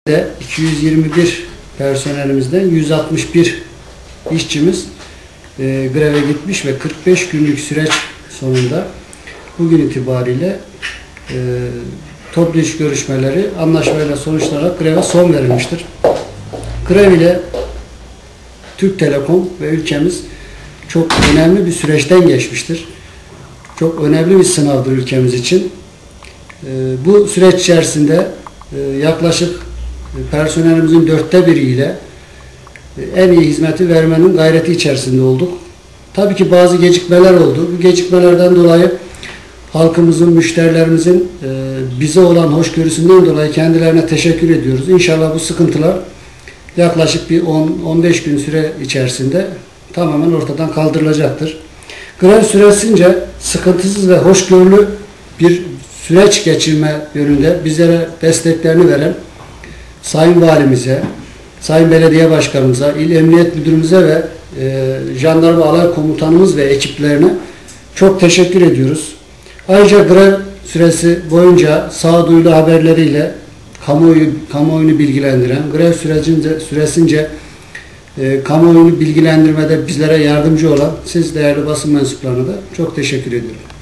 221 personelimizden 161 işçimiz greve gitmiş ve 45 günlük süreç sonunda bugün itibariyle toplu iş görüşmeleri anlaşmayla sonuçlanarak greve son verilmiştir. Grev ile Türk Telekom ve ülkemiz çok önemli bir süreçten geçmiştir. Çok önemli bir sınavdır ülkemiz için. Bu süreç içerisinde yaklaşık personelimizin 1/4 ile en iyi hizmeti vermenin gayreti içerisinde olduk. Tabii ki bazı gecikmeler oldu. Bu gecikmelerden dolayı halkımızın, müşterilerimizin bize olan hoşgörüsünden dolayı kendilerine teşekkür ediyoruz. İnşallah bu sıkıntılar yaklaşık bir 10-15 gün süre içerisinde tamamen ortadan kaldırılacaktır. Grev süresince sıkıntısız ve hoşgörülü bir süreç geçirme yönünde bizlere desteklerini veren Sayın Valimize, Sayın Belediye Başkanımıza, İl Emniyet Müdürümüze ve Jandarma Alay Komutanımız ve ekiplerine çok teşekkür ediyoruz. Ayrıca grev süresi boyunca sağduyulu haberleriyle kamuoyunu bilgilendiren, grev süresince kamuoyunu bilgilendirmede bizlere yardımcı olan siz değerli basın mensuplarına da çok teşekkür ediyorum.